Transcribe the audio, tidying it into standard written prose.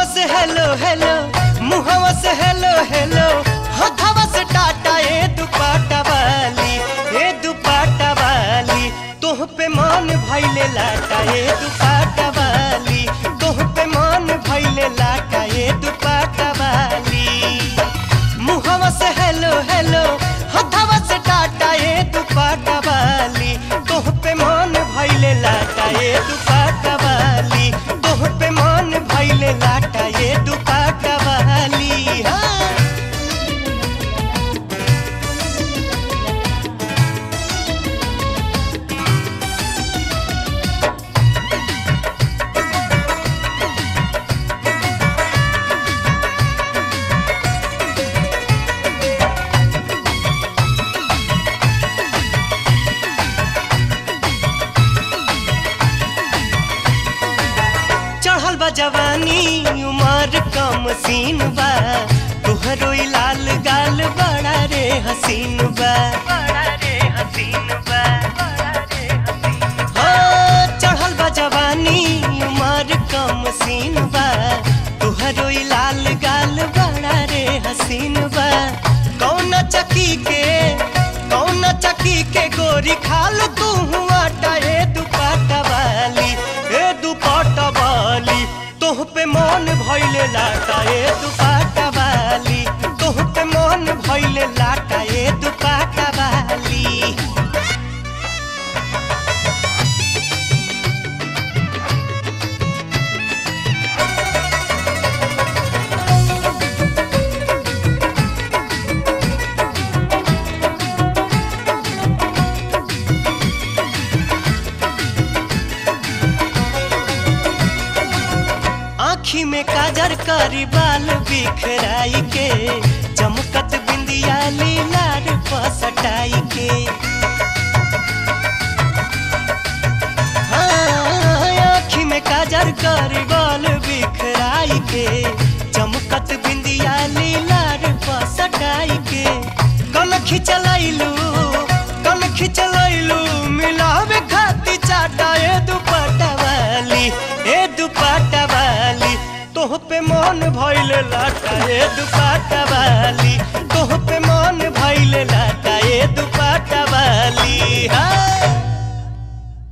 मुहवा से hello hello, मुहवा से हेलो हेलो, हथवा से टाटा ए दुपट्टा वाली, ए दुपट्टा वाली। तोह पे मन भइले लाटा ए दुपट्टा वाली, तोह पे मन भइले लाटा ए दुपट्टा वाली। मुहवा से हेलो हेलो, हथवा से टाटा ए दुपट्टा वाली, तोह पे मन भइले लाटा ए दुपट्टा वाली, तोह पे मन भइले लाटा ए दुपट्टा वाली। हाँ। चढ़ल बा जवानी उमर कम सीन बा, तुहरो लाल गाल बड़ा रे हसीन बा, बड़ा रे हसीन बा, बड़ा रे हसीन बा। हाँ, चढ़ल बा जवानी उमर कम सीन बा, तुहरो लाल गाल बड़ा रे हसीन बा। कौन चकी के गोरी खाल तू आटा ए दुपट्टा वाली, ए दुपट्टा वाली। तोह पे मन भइले लाटा ए दुपट्टा वाली, तोह पे मन भइले लाटा ए दुपट्टा वाली। आँखी में काजर करी बाल बिखराई के, चमकत बिंदिया लीलार पसटाई के। हाँ, आँखी में काजर करी बाल बिखराई के, चमकत बिंदिया लीलार पसटाई के। कन खिचलैलू मिलावे खाती चाटा ए दुपट्टा वाली, ए दुपट्टा वाली। तोह पे मन भइले लाटा ए दुपट्टा वाली, तोह पे मन भइले लाटा ए दुपट्टा वाली। हाँ।